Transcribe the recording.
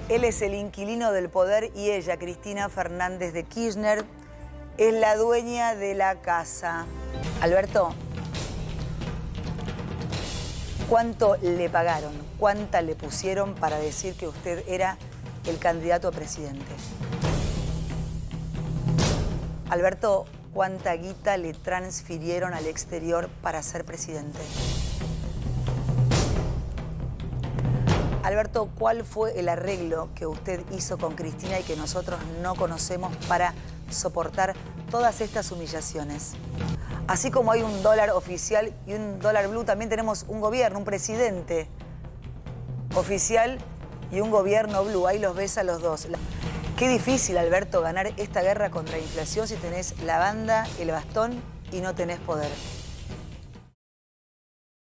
Él es el inquilino del poder y ella, Cristina Fernández de Kirchner, es la dueña de la casa. Alberto, ¿cuánto le pagaron? ¿Cuánta le pusieron para decir que usted era el candidato a presidente? Alberto, ¿cuánta guita le transfirieron al exterior para ser presidente? Alberto, ¿cuál fue el arreglo que usted hizo con Cristina y que nosotros no conocemos para soportar todas estas humillaciones? Así como hay un dólar oficial y un dólar blue, también tenemos un gobierno, un presidente oficial y un gobierno blue. Ahí los ves a los dos. Qué difícil, Alberto, ganar esta guerra contra la inflación si tenés la banda, el bastón y no tenés poder.